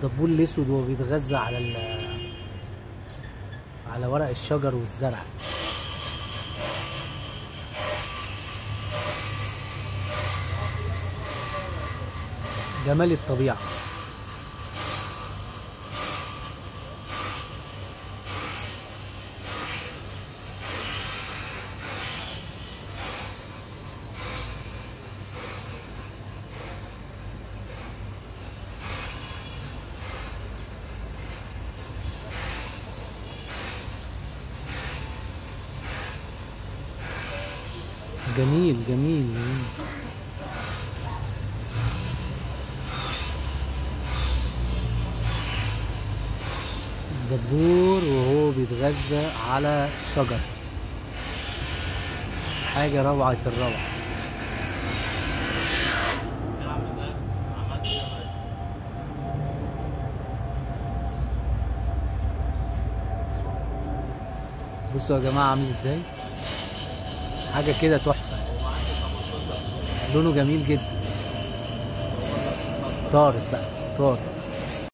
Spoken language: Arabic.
الدبور الاسود وهو بيتغذى على ورق الشجر والزرع. جمال الطبيعة. جميل جميل. الدبور وهو بيتغذى على الشجر، حاجة روعة الروعة. بصوا يا جماعة عامل ازاي، حاجة كده تحفة، لونه جميل جدا. طارت بقى طارت.